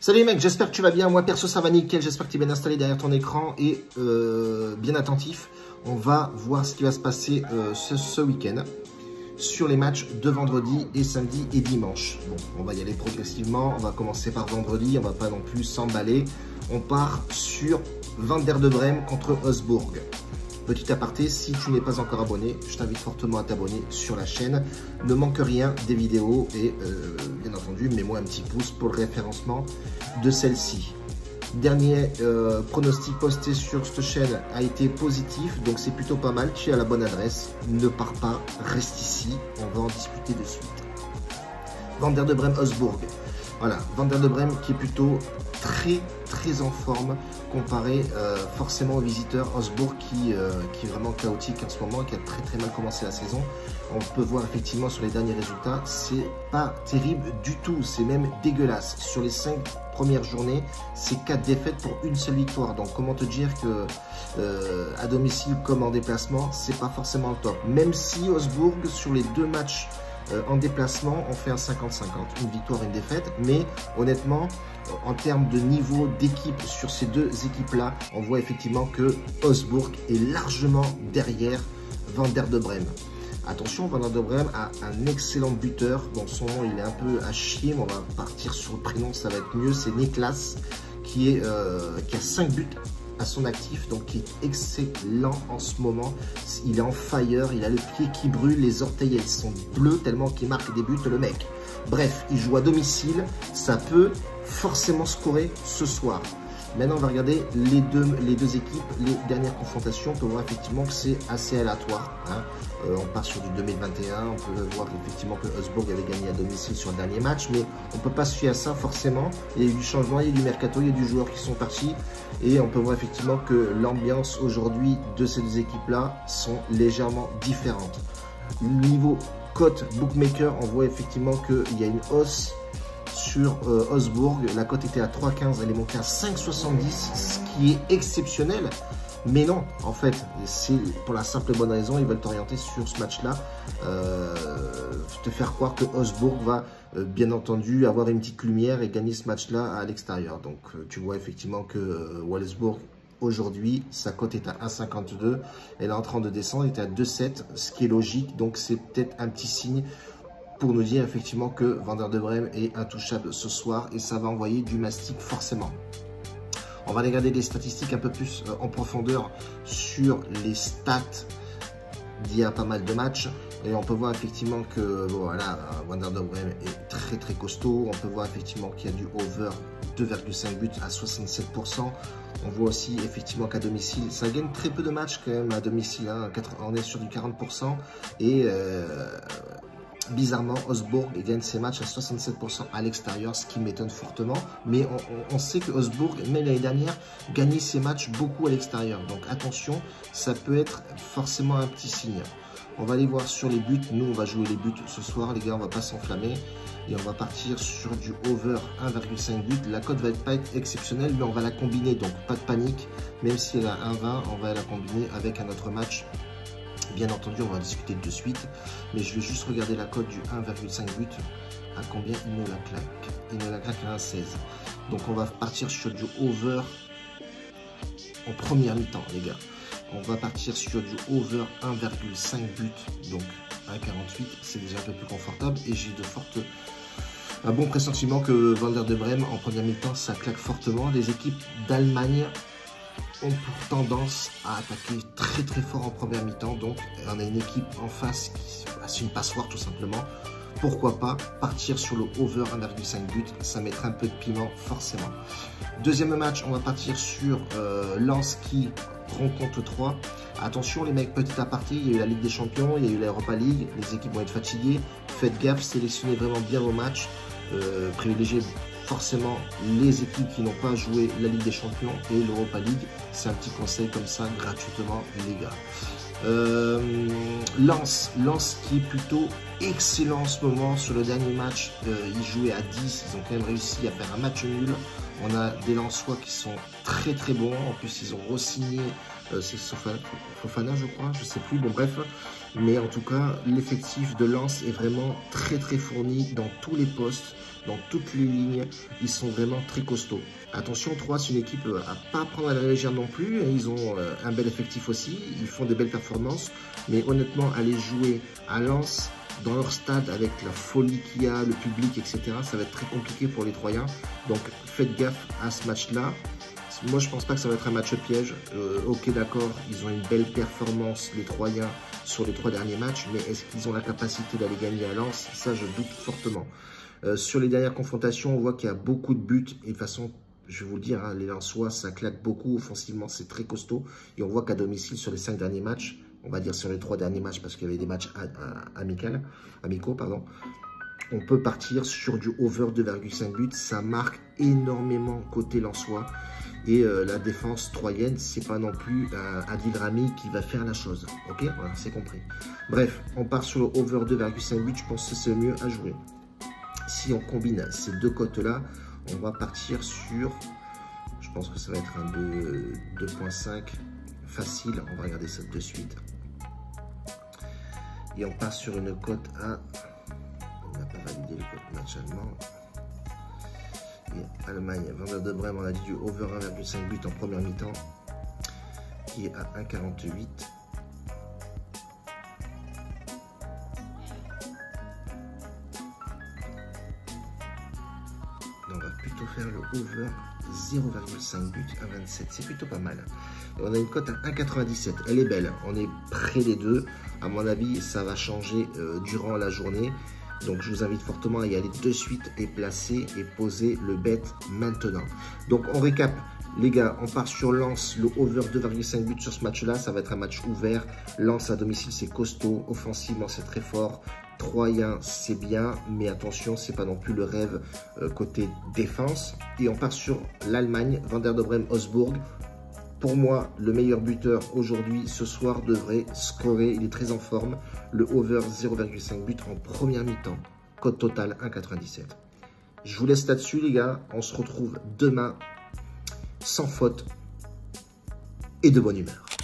Salut les mecs, j'espère que tu vas bien. Moi perso ça va nickel, j'espère que tu es bien installé derrière ton écran et bien attentif. On va voir ce qui va se passer ce week-end sur les matchs de vendredi et samedi et dimanche. Bon, on va y aller progressivement, on va commencer par vendredi, on va pas non plus s'emballer. On part sur Werder de Brême contre Augsbourg. Petit aparté, si tu n'es pas encore abonné, je t'invite fortement à t'abonner sur la chaîne. Ne manque rien des vidéos et bien entendu, mets-moi un petit pouce pour le référencement de celle-ci. Dernier pronostic posté sur cette chaîne a été positif, donc c'est plutôt pas mal. Tu es à la bonne adresse. Ne pars pas, reste ici. On va en discuter de suite. Werder de Brême, Augsbourg. Voilà, Werder de Brême qui est plutôt très en forme comparé forcément aux visiteurs. Augsbourg qui est vraiment chaotique en ce moment, qui a très mal commencé la saison. On peut voir effectivement sur les derniers résultats, c'est pas terrible du tout, c'est même dégueulasse. Sur les 5 premières journées, c'est 4 défaites pour une seule victoire. Donc comment te dire que à domicile comme en déplacement, c'est pas forcément le top. Même si Augsbourg sur les 2 matchs en déplacement, on fait un 50-50, une victoire, une défaite, mais honnêtement, en termes de niveau d'équipe sur ces deux équipes-là, on voit effectivement que Augsbourg est largement derrière Werder de Brême. Attention, Werder de Brême a un excellent buteur. Bon, son nom, il est un peu à chier, mais on va partir sur le prénom, ça va être mieux. C'est Niklas, qui a 5 buts à son actif, donc qui est excellent en ce moment. Il est en fire, il a le pied qui brûle, les orteils elles sont bleues tellement qu'il marque des buts le mec. Bref, il joue à domicile, ça peut forcément scorer ce soir. Maintenant on va regarder les deux équipes, les dernières confrontations. On peut voir effectivement que c'est assez aléatoire, hein. On part sur du 2021, on peut voir effectivement que Augsbourg avait gagné à domicile sur le dernier match, mais on ne peut pas se fier à ça forcément. Il y a eu du changement, il y a eu du mercato, il y a du joueur qui sont partis, et on peut voir effectivement que l'ambiance aujourd'hui de ces deux équipes-là sont légèrement différentes. Niveau cote bookmaker, on voit effectivement qu'il y a une hausse sur Augsbourg. La cote était à 3,15, elle est montée à 5,70, ce qui est exceptionnel. Mais non, en fait, c'est pour la simple et bonne raison, ils veulent t'orienter sur ce match-là, te faire croire que Augsbourg va bien entendu avoir une petite lumière et gagner ce match-là à l'extérieur. Donc tu vois effectivement que Wolfsburg, aujourd'hui, sa cote est à 1,52, elle est en train de descendre, elle est à 2,7, ce qui est logique, donc c'est peut-être un petit signe pour nous dire effectivement que Werder de Brême est intouchable ce soir et ça va envoyer du mastic forcément. On va regarder des statistiques un peu plus en profondeur sur les stats d'il y a pas mal de matchs. Et on peut voir effectivement que bon, voilà, Werder de Brême est très costaud. On peut voir effectivement qu'il y a du over 2,5 buts à 67%. On voit aussi effectivement qu'à domicile, ça gagne très peu de matchs quand même à domicile, hein. On est sur du 40%. Et bizarrement, Augsbourg gagne ses matchs à 67% à l'extérieur, ce qui m'étonne fortement. Mais on sait que Augsbourg, même l'année dernière, gagnait ses matchs beaucoup à l'extérieur. Donc attention, ça peut être forcément un petit signe. On va aller voir sur les buts. Nous, on va jouer les buts ce soir, les gars, on va pas s'enflammer. Et on va partir sur du over 1,5 buts. La cote va pas être exceptionnelle, mais on va la combiner. Donc pas de panique, même si elle a 1,20, on va la combiner avec un autre match. Bien entendu, on va en discuter de suite, mais je vais juste regarder la cote du 1,5 but, à combien il nous la claque. Il nous la claque à 1,16. Donc on va partir sur du over en première mi-temps, les gars. On va partir sur du over 1,5 but, donc 1,48, c'est déjà un peu plus confortable, et j'ai un bon pressentiment que Werder de Brême en première mi-temps, ça claque fortement. Les équipes d'Allemagne ont pour tendance à attaquer très fort en première mi-temps, donc on a une équipe en face qui c'est une passoire tout simplement. Pourquoi pas partir sur le over 1,5 but, ça mettra un peu de piment forcément. Deuxième match, on va partir sur Lens qui rencontre 3. Attention les mecs, petit aparté, il y a eu la Ligue des Champions, il y a eu l'Europa League, les équipes vont être fatiguées, faites gaffe, sélectionnez vraiment bien vos matchs, privilégiez forcément les équipes qui n'ont pas joué la Ligue des Champions et l'Europa League. C'est un petit conseil comme ça gratuitement les gars. Lens qui est plutôt excellent en ce moment. Sur le dernier match, ils jouaient à 10, ils ont quand même réussi à faire un match nul. On a des Lensois qui sont très bons, en plus ils ont re-signé c'est Fofana, je crois, je sais plus, bon bref. Mais en tout cas, l'effectif de Lens est vraiment très très fourni dans tous les postes, dans toutes les lignes. Ils sont vraiment très costauds. Attention, 3, c'est une équipe à pas prendre à la légère non plus. Ils ont un bel effectif aussi, ils font des belles performances. Mais honnêtement, aller jouer à Lens, dans leur stade, avec la folie qu'il y a, le public, etc., ça va être très compliqué pour les Troyens. Donc faites gaffe à ce match-là. Moi, je pense pas que ça va être un match piège. Ok, d'accord, ils ont une belle performance, les Troyens, sur les 3 derniers matchs, mais est-ce qu'ils ont la capacité d'aller gagner à Lens? Ça, je doute fortement. Sur les dernières confrontations, on voit qu'il y a beaucoup de buts, et de toute façon, je vais vous le dire, hein, les Lensois, ça claque beaucoup, offensivement, c'est très costaud, et on voit qu'à domicile, sur les 5 derniers matchs, on va dire sur les 3 derniers matchs, parce qu'il y avait des matchs amicaux, on peut partir sur du over 2,5 buts, ça marque énormément côté Lensois. Et la défense troyenne, c'est pas non plus Adil Rami qui va faire la chose. Ok, voilà, c'est compris. Bref, on part sur le over 2,5 buts. Je pense que c'est le mieux à jouer. Si on combine ces deux cotes-là, on va partir sur... Je pense que ça va être un 2,5 facile. On va regarder ça de suite. Et on part sur une cote à... On n'a pas validé le code match allemand. Allemagne, Werder de Brême, on a dit du over 1,5 but en première mi-temps, qui est à 1,48. On va plutôt faire le over 0,5 but à 27. C'est plutôt pas mal. Et on a une cote à 1,97. Elle est belle. On est près des deux. À mon avis, ça va changer durant la journée. Donc je vous invite fortement à y aller de suite et placer et poser le bet maintenant. Donc on récap les gars, on part sur Lens, le over 2,5 buts sur ce match là, ça va être un match ouvert. Lens à domicile c'est costaud, offensivement c'est très fort, Troyen c'est bien, mais attention c'est pas non plus le rêve côté défense. Et on part sur l'Allemagne, Werder de Brême, Augsbourg. Pour moi, le meilleur buteur aujourd'hui, ce soir, devrait scorer. Il est très en forme. Le over 0,5 but en première mi-temps. Cote totale 1,97. Je vous laisse là-dessus, les gars. On se retrouve demain, sans faute et de bonne humeur.